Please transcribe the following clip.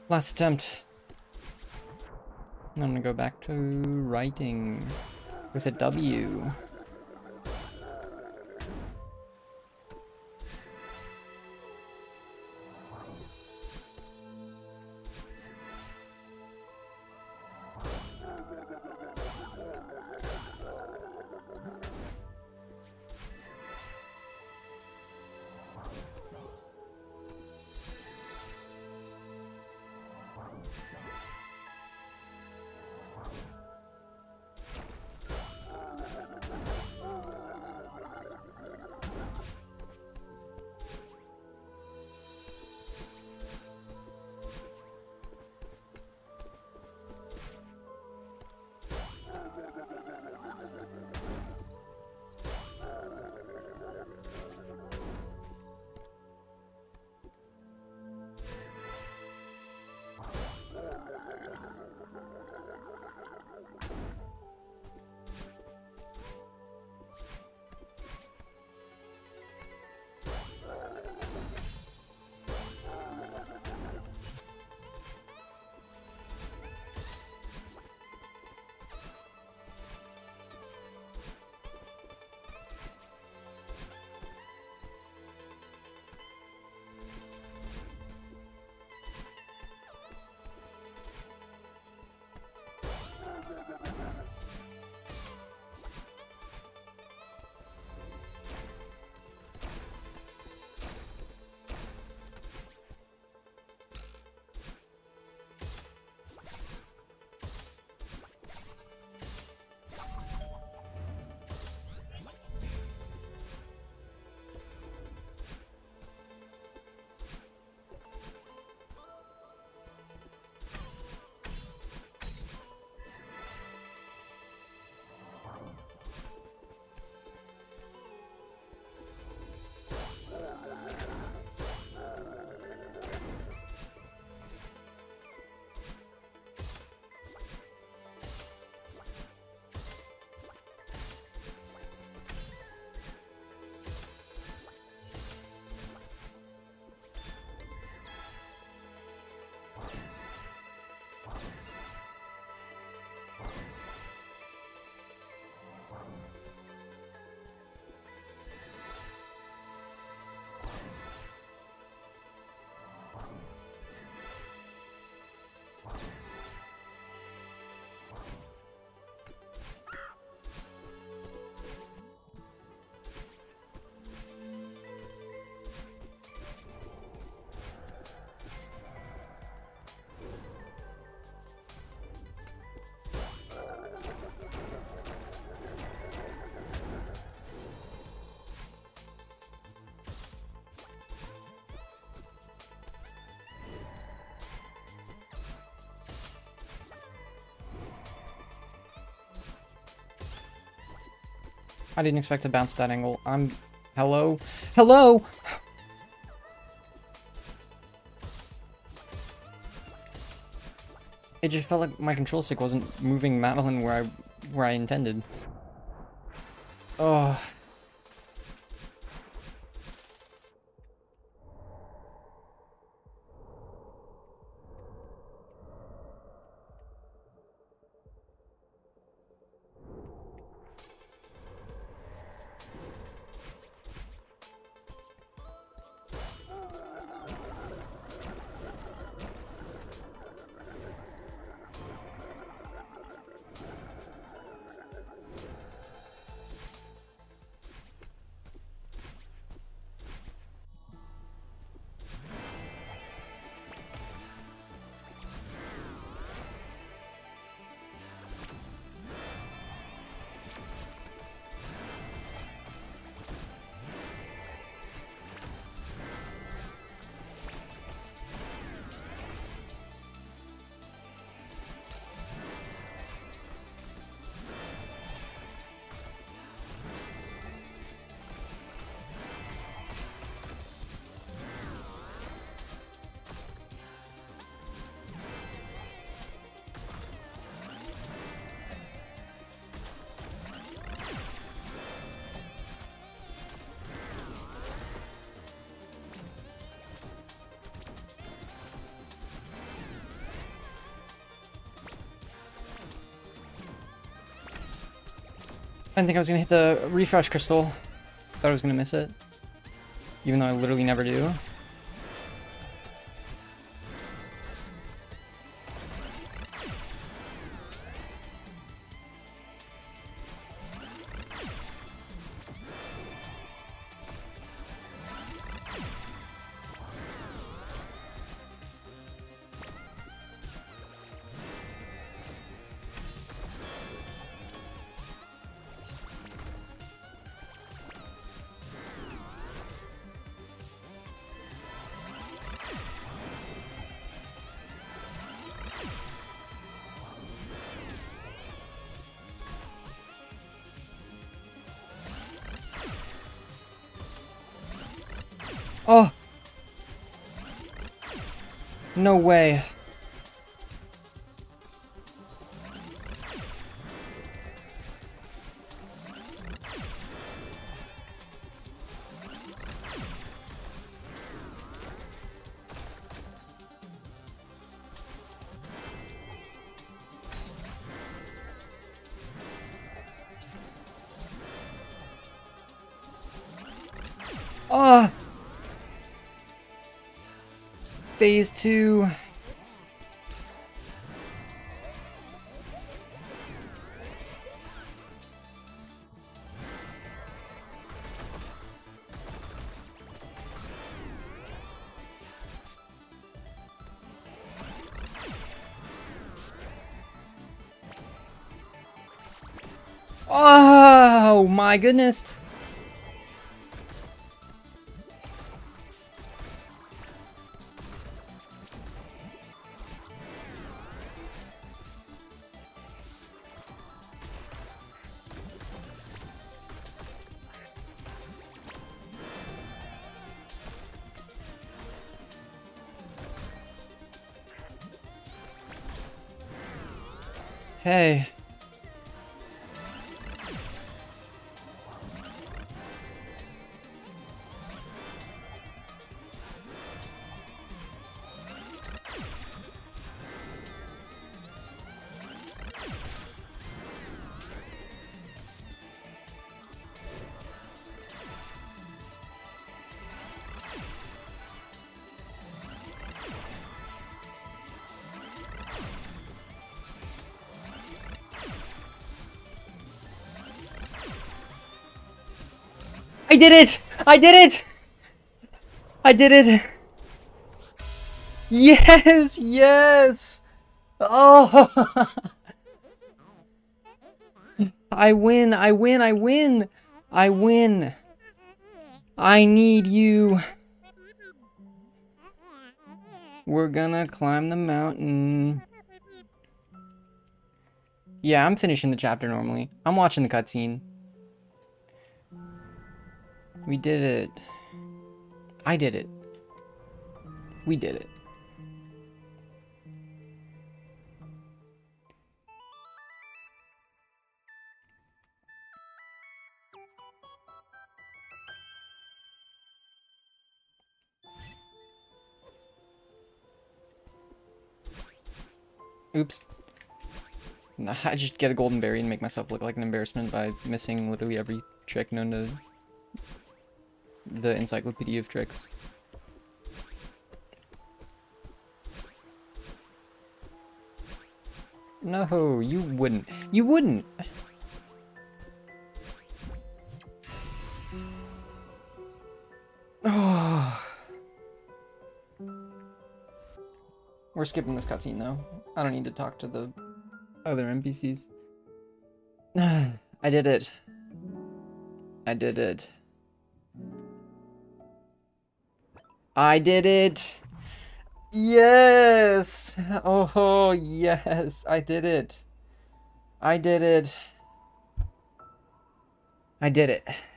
Last attempt. I'm gonna go back to writing with a W. I didn't expect to bounce that angle. Hello? Hello? It just felt like my control stick wasn't moving Madeline where I intended. Oh. I didn't think I was gonna hit the refresh crystal. Thought I was gonna miss it. Even though I literally never do. Oh! No way. Oh! Phase 2. Oh my goodness. Hey. I did it! I did it! I did it! Yes! Yes! Oh! I win! I win! I win! I win! I need you! We're gonna climb the mountain. Yeah, I'm finishing the chapter normally. I'm watching the cutscene. We did it. I did it. We did it. Oops. I just get a golden berry and make myself look like an embarrassment by missing literally every trick known to the encyclopedia of tricks. No, you wouldn't. You wouldn't! Oh. We're skipping this cutscene though. I don't need to talk to the other NPCs. I did it. I did it. I did it! Yes! Oh, yes! I did it. I did it. I did it.